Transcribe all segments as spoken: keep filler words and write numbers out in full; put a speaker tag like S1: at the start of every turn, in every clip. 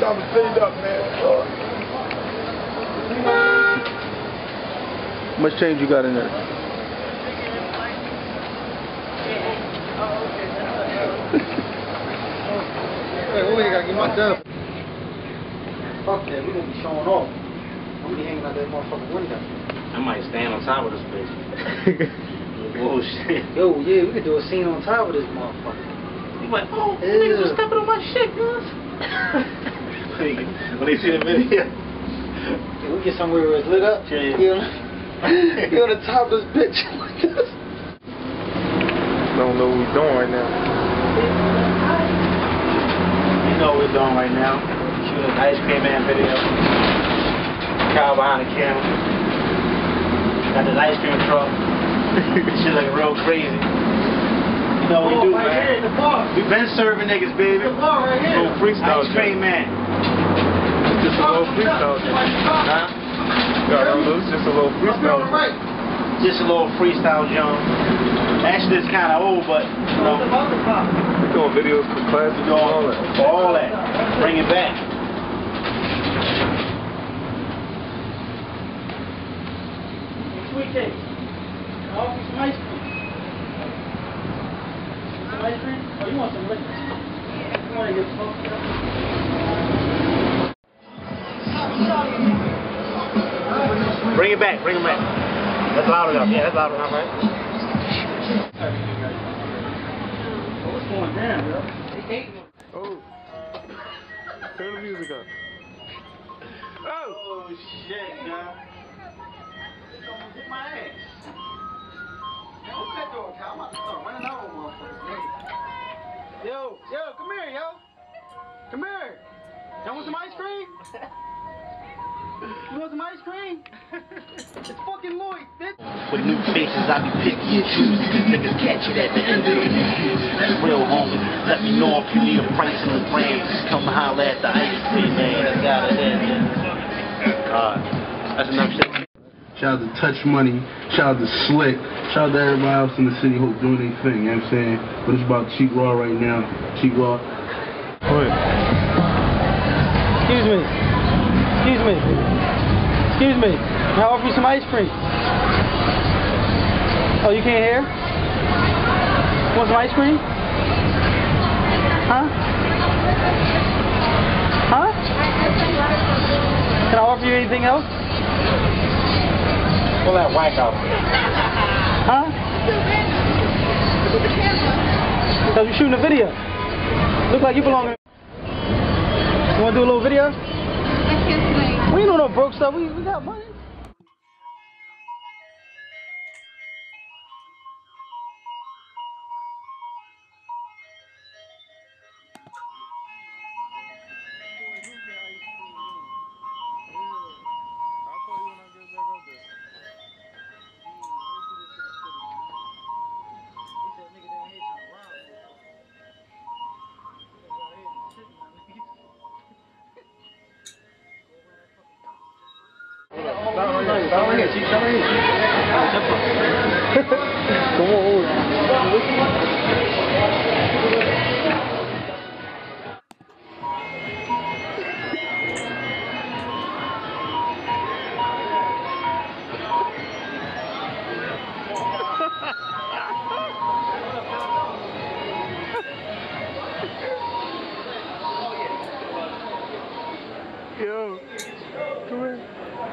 S1: time to fade up, man.
S2: How much change you got in there?
S3: Hey, who ain't gotta get my dub? Fuck that, we gonna be showing off. I'm gonna be hanging out that motherfucking window.
S4: I might stand on top of this bitch. Bullshit.
S3: Yo, yeah, we could do a scene on top of this motherfucker.
S4: You like, oh, niggas are stepping on my shit, guys. When they see the video.
S3: Yeah, we get somewhere where it's lit up.
S4: Yeah.
S3: You know, you on the top of this bitch like this.
S2: Don't know what we're doing right now.
S4: You know what we're doing right now. Shooting an Ice Cream Man video. Kyle behind the camera. Got this ice cream truck. Shit like real crazy. You know what we do,
S3: right
S4: man.
S3: Here, the bar.
S4: We been serving niggas, baby.
S3: The bar right here.
S2: Little freestyle.
S4: Ice Cream Man.
S2: Just a little freestyle.
S4: Huh?
S2: Yeah, it's just a little freestyle.
S3: Right.
S4: Just a little freestyle, John. Actually, it's kind of old, but you know.
S2: We're doing videos for classes and all that.
S4: For all that. Bring it back.
S3: Sweet cake. I'll offer you some ice cream. Some ice cream? Oh, you want some liquor? You want to get smoked up?
S4: Bring it back. Bring it back. That's loud enough. Yeah, that's loud enough, right?
S3: Oh, what's going down, bro?
S2: Oh. Turn the music on. Oh!
S4: Oh, shit, God. Hit my ass.
S3: Man, open that door, Kyle. I'm about to start running out on motherfuckers. Yo, yo, come here, yo. Come here. Y'all want some ice cream? You want some ice cream? It's fucking Lloyd, bitch.
S4: With new faces, I be picky and choosy. Cause niggas catch it at the end of the music. That's real, homie. Let me know if you need a price in the brand. Come holler at the Ice Cream Man. That's got it in there. God. That's enough shit.
S5: Shout out to Touch Money, shout out to Slick, shout out to everybody else in the city who's doing their thing, you know what I'm saying? But it's about Cheap Raw right now. Cheap Raw.
S2: Wait.
S3: Excuse me. Excuse me. Excuse me. Can I offer you some ice cream? Oh, you can't hear? Want some ice cream? Huh? Huh? Can I offer you anything else?
S4: Pull that whack out.
S3: Huh? Because you're shooting a video. Look like you belong in. You want to do a little video?
S6: I can't wait.
S3: We ain't doing no broke stuff. We, we got money. Stop right here, Chief. Stop right here, Chief. Come on.
S2: Yo, come here.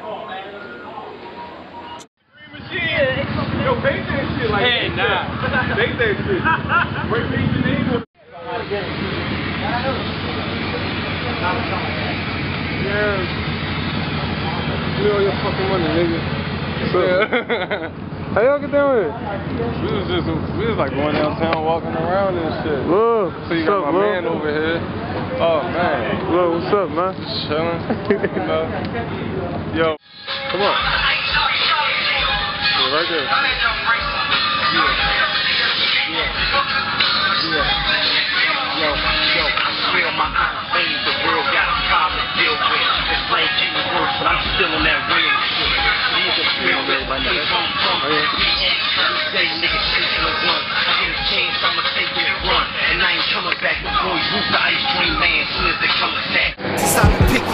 S1: Yo, paint that shit like
S4: Hey, nah.
S1: Paint that shit. Wait, paint your name on.
S2: Yeah. Give me all your fucking money, nigga. Yeah. How y'all get down here?
S7: We was just, we was like going downtown, walking around and shit.
S2: Love,
S7: So you
S2: what's
S7: got
S2: up,
S7: my
S2: love?
S7: man over here. Oh man,
S2: Love, what's up, man?
S7: just chilling. You know. Yo,
S2: Come on. Yeah, right there. Yeah. Yeah.
S4: Yo, yo, real my eyes fade, the world got a problem to deal with. It's like getting worse, but I'm still in that real shit. Nigga, feel it, where they come from. Me and every day, nigga, shaking the one. I get a chance, I'ma take it and run. And I ain't coming back, the boys roof the Ice Cream Man, soon as they come attack.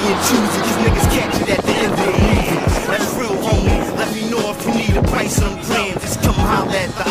S8: and choosy, cause niggas catch it at the end of the movie. That's real, homie. Let me know if you need a price on gram. Just come holler at the